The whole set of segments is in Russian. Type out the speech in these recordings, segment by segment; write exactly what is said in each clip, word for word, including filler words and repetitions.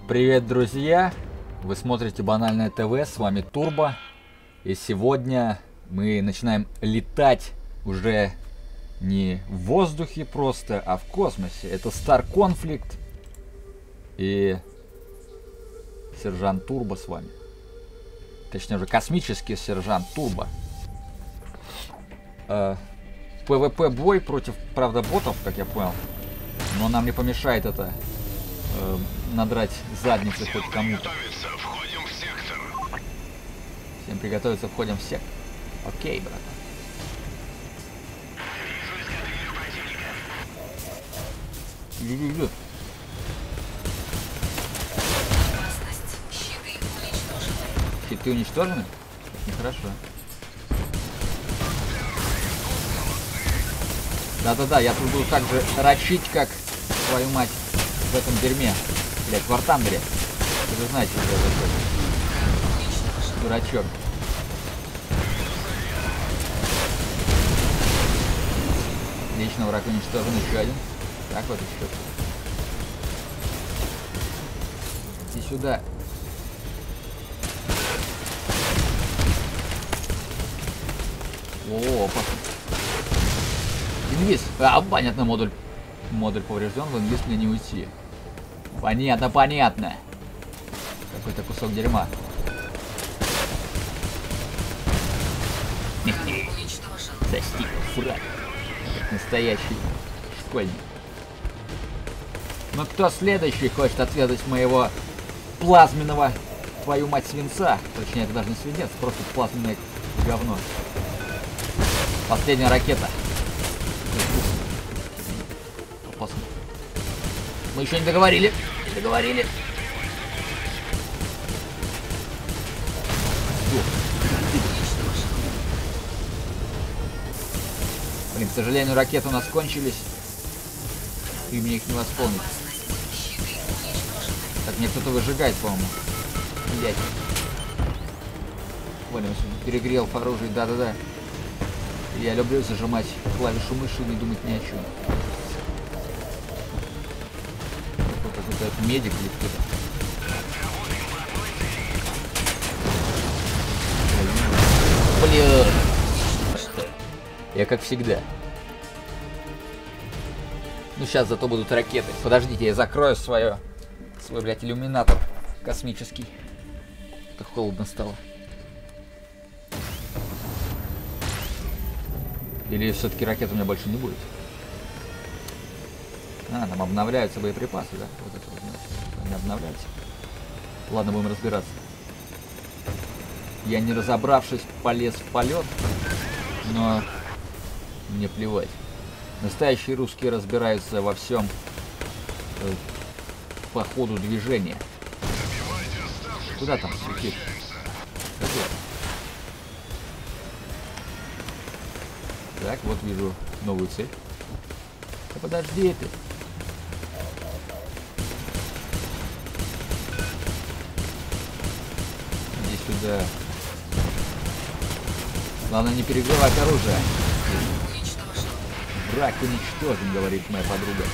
Привет, друзья! Вы смотрите Банальное ТВ, с вами Турбо. И сегодня мы начинаем летать уже не в воздухе просто, а в космосе. Это Star Conflict и Сержант Турбо с вами. Точнее уже космический Сержант Турбо. Э, ПВП бой против, правда, ботов, как я понял. Но нам не помешает это э, надрать задницы хоть кому-то. Всем приготовиться, входим в сектор. Окей, брат. Иди-иди-иди. Щиты уничтожены? Нехорошо. Да-да-да, я тут буду так же рачить, как твою мать в этом дерьме. Блять, в War Thunder. Вы же знаете, что это такое. Дурачок. Отлично, враг уничтожен, еще один. Так вот еще. Иди сюда. О, опа. Инвиз. А, понятно, модуль. Модуль поврежден, в инвиз мне не уйти. Понятно, понятно. Какой-то кусок дерьма. Достиг фраг. Настоящий школьник. Но кто следующий хочет отведать моего плазменного, твою мать, свинца? Точнее, это даже не свинец, просто плазменное говно. Последняя ракета. Опасно. Мы еще не договорили. Не договорили. Блин, к сожалению, ракеты у нас кончились. И мне их не восполнить. Так, мне кто-то выжигает, по-моему. Блять. Понял, перегрел оружие, да-да-да. Я люблю зажимать клавишу мыши и не думать ни о чем. Какой-то медик или кто-то. Блин. Я как всегда. Ну сейчас зато будут ракеты. Подождите, я закрою свое, свой, блядь, иллюминатор космический. Это холодно стало. Или все-таки ракет у меня больше не будет? А, там обновляются боеприпасы, да? Вот это вот, значит, они обновляются. Ладно, будем разбираться. Я, не разобравшись, полез в полет, но мне плевать. Настоящие русские разбираются во всем э, по ходу движения. Куда там летишь? Так, вот вижу новую цель. Да подожди ты. Иди сюда. Главное не перегревать оружие. Враг уничтожен, говорит моя подруга.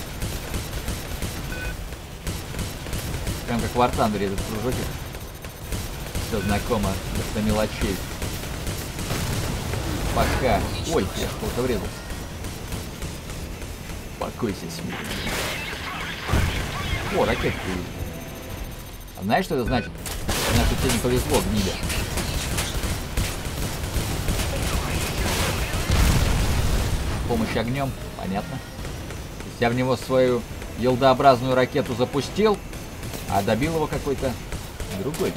Прям как в War Thunder этот кружочек. Все знакомо до мелочей. Пока. Ой, я кого-то врезался. Покойся, смерть. О, ракетки. А знаешь, что это значит? Значит, тебе не повезло, гнида. Помощь огнем, понятно. Я в него свою елдообразную ракету запустил, а добил его какой-то другой.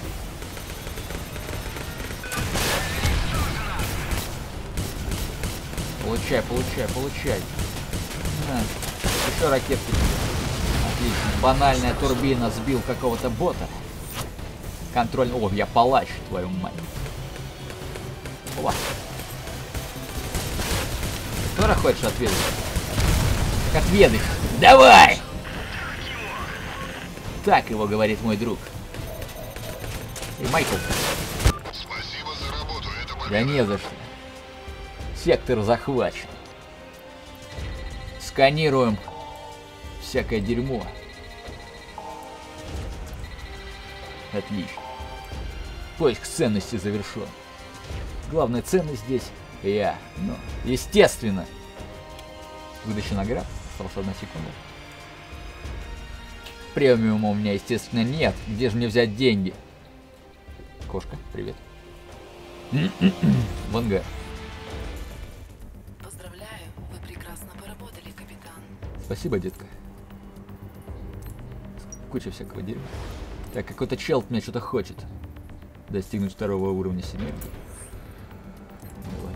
Получай, получай, получай. На. Еще ракетки. Отлично. Банальная турбина сбил какого-то бота. Контроль. О, я палач, твою мать. Опа. Кто хочешь отведать? Как отведай. Давай! Так его говорит мой друг. И Майкл. Спасибо за работу, это победа. Да не за что. Сектор захвачен. Сканируем всякое дерьмо. Отлично. Поиск ценности завершен. Главная ценность здесь я. Ну, естественно. Выдача наград. Осталась одна секунда. Премиума у меня, естественно, нет. Где же мне взять деньги? Кошка, привет. В ангар. Поздравляю, вы прекрасно поработали, капитан. Спасибо, детка. Куча всякого дерьма. Так, какой-то чел от меня что-то хочет. Достигнуть второго уровня синергии. Давай.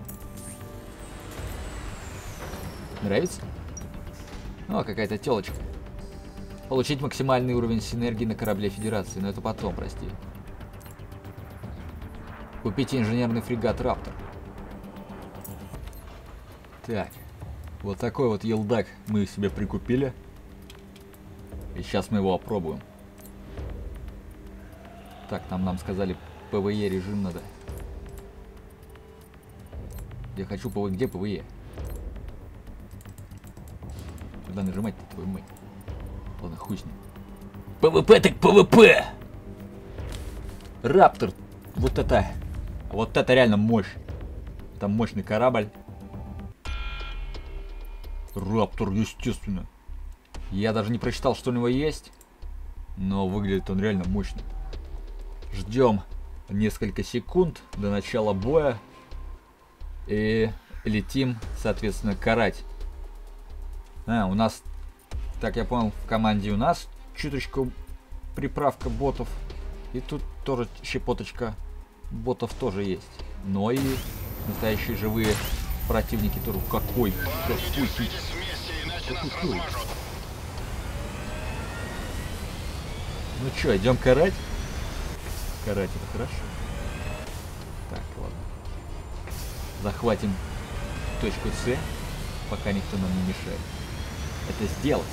Нравится? О, какая-то телочка. Получить максимальный уровень синергии на корабле Федерации. Но это потом, прости. Купите инженерный фрегат Раптор. Так. Вот такой вот елдак мы себе прикупили. И сейчас мы его опробуем. Так, там нам сказали ПВЕ режим надо. Я хочу ПВЕ. Где ПВЕ? Куда нажимать-то, твою мать? Ладно, хуй с ним. ПВП так ПВП! Раптор. Вот это. Вот это реально мощь. Это мощный корабль. Раптор, естественно. Я даже не прочитал, что у него есть. Но выглядит он реально мощно. Ждем несколько секунд до начала боя. И летим, соответственно, карать. А, у нас, так я понял, в команде у нас чуточку приправка ботов. И тут тоже щепоточка ботов тоже есть. Но и настоящие живые противники тоже. Какой? Какой? Какой? Ну чё, идем карать? Карать это хорошо. Так, ладно. Захватим точку С, пока никто нам не мешает это сделать.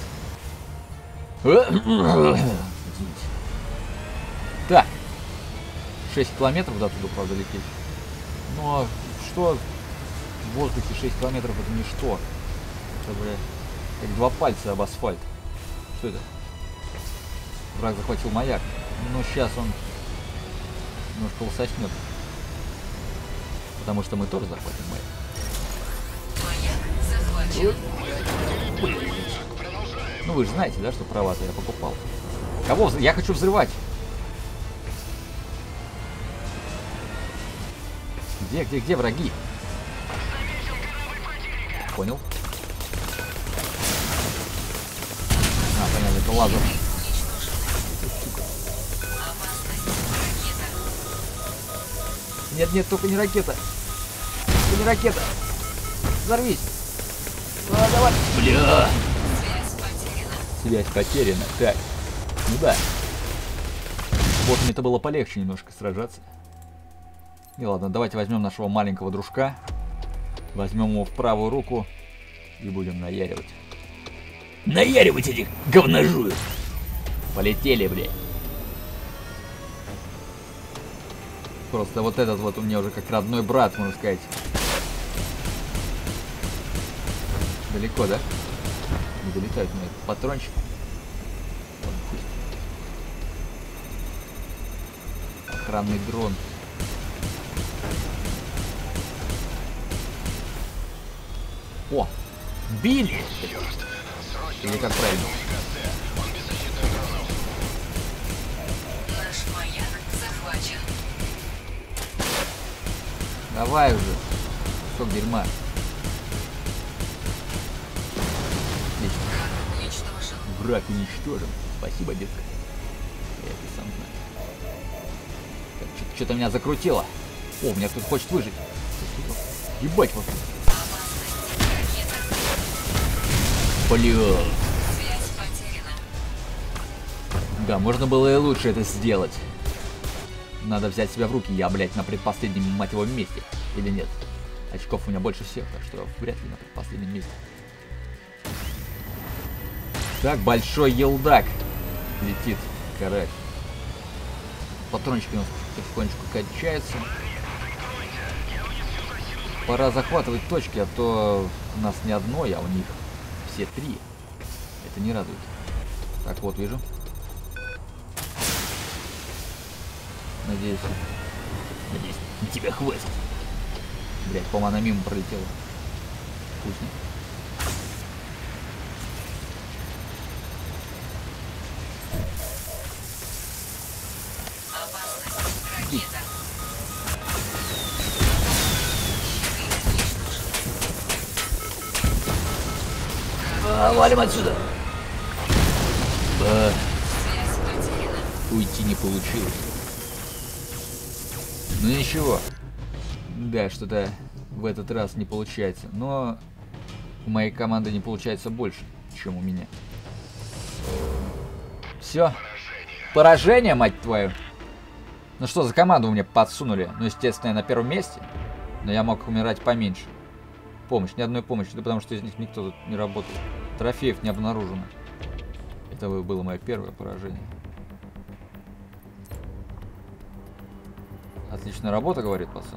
Извините. Так. шесть километров до туда, правда, лететь. Но что в воздухе шесть километров это ничто. Это, бля, как два пальца об асфальт. Что это? Враг захватил маяк. Но сейчас он немножко лососнет. Потому что мы тоже захватим маяк. Маяк захвачен. Ну вы же знаете, да, что права-то я покупал. Кого? Вз... Я хочу взрывать. Где, где, где враги? Понял. А, понятно, это лазер. Нет, нет, только не ракета. Только не ракета. Взорвись. А, давай. Бля. Связь потеряна. Связь потеряна. Так. Ну да. Вот мне-то было полегче немножко сражаться. И ладно, давайте возьмем нашего маленького дружка. Возьмем его в правую руку. И будем наяривать. Наяривать этих говножуев. Полетели, блядь. Просто вот этот вот у меня уже как родной брат, можно сказать. Далеко, да? Не долетает у меня этот патрончик. Ладно, пусть. Охранный дрон. О! Били! Или как правильно? Наш маяк захвачен. Давай уже. Кусок дерьма. Отлично. Уничтожен. Враг уничтожен. Спасибо, детка. Я это сам знаю. Что-то меня закрутило. О, меня тут хочет выжить. Ебать вот. Бля. Связь потеряна. Да, можно было и лучше это сделать. Надо взять себя в руки. Я, блядь, на предпоследнем, мать его, месте. Или нет? Очков у меня больше всех, так что вряд ли на предпоследнем месте. Так, большой елдак летит карать. Патрончики у нас потихонечку качаются. Пора захватывать точки, а то у нас не одной, а у них все три. Это не радует. Так, вот вижу. Надеюсь. Надеюсь, на тебя хватит. Блять, по-моему, она мимо пролетела. Вкусно. Опасность. Ракета. А, валим отсюда. А, Связь потеряна. уйти не получилось. Ну ничего. Да, что-то в этот раз не получается. Но у моей команды не получается больше, чем у меня. Все. Поражение, мать твою. Ну что за команду мне подсунули? Ну, естественно, я на первом месте. Но я мог умирать поменьше. Помощь, ни одной помощи, да потому что из них никто тут не работал. Трофеев не обнаружено. Это было мое первое поражение. Отличная работа, говорит пацан.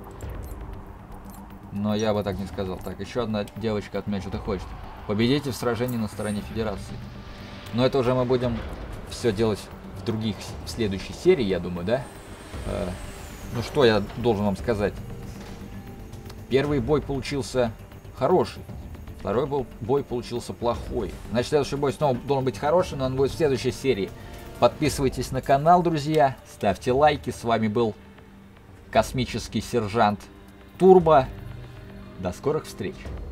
Но я бы так не сказал. Так, еще одна девочка от меня что-то хочет. Победите в сражении на стороне Федерации. Но это уже мы будем все делать в других, в следующей серии, я думаю, да? Э, ну что я должен вам сказать? Первый бой получился хороший. Второй бой получился плохой. Значит, следующий бой снова должен быть хороший, но он будет в следующей серии. Подписывайтесь на канал, друзья. Ставьте лайки. С вами был космический сержант Турбо. До скорых встреч.